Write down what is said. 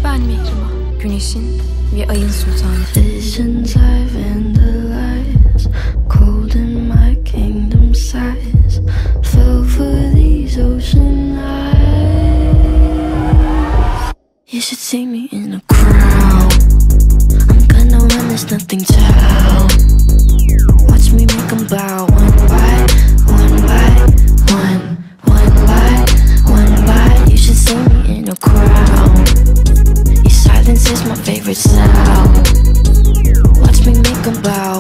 Ben Mihrimah, güneşin ve ayın sultanı. Visions I vandalize, cold in my kingdom size. Fell for these ocean eyes. You should see me in a crowd. I'm gonna run, there's nothing to how. Watch me make them bow one by one by one, one by one by. You should see me in a crowd. Your silence is my favorite sound. Watch me make them bow